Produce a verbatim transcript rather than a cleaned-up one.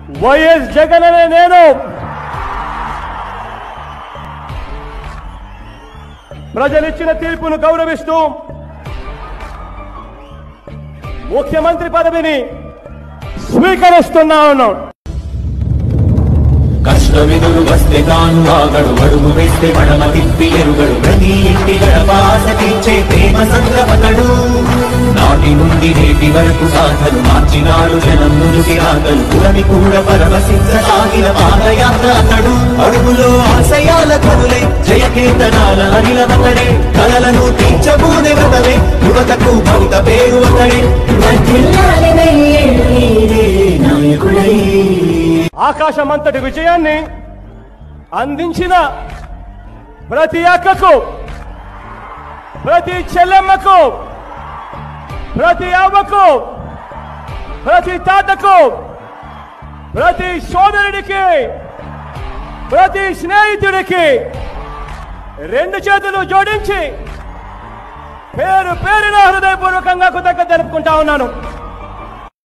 YS Jagan అనే నేను ప్రజలిచ్చిన తీర్పును గౌరవిస్తూ ముఖ్యమంత్రి పదవిని స్వీకరిస్తున్నా ఉన్నాను. కష్టమిదులు వస్తే తాను ఆగడు, అడుగు వేస్తే మడమ తిప్పి ఎరుగడు, ప్రతి ఇంటి గడపాస తీర్చే ప్రేమ సంద్రపతడు. నాటి నుండి నేటి వరకు సాధలు మార్చినాడు జనం నుదుటి రాగలు, పురమి కూడా పరవశించసాగిన పాదయాత్ర అతడు. అడుగులో ఆశయాల కనులే జయకేతనాల అనిలమతడే, కలలను తీర్చబూనే వ్రతమే యువతకు భవిత పేరు అతడే. నాయకుడై ఆకాశమంతటి విజయాన్ని అందించిన ప్రతి అక్కకు, ప్రతి చెల్లెమ్మకు, ప్రతి అవ్వకు, ప్రతి తాతకు, ప్రతి సోదరుడికి, ప్రతి స్నేహితుడికి రెండు చేతులు జోడించి పేరు పేరున హృదయపూర్వకంగా కృతజ్ఞత తెలుపుకుంటా ఉన్నాను.